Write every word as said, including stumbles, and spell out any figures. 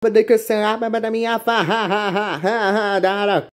But they could say, I'm a minha fa ha ha ha ha ha da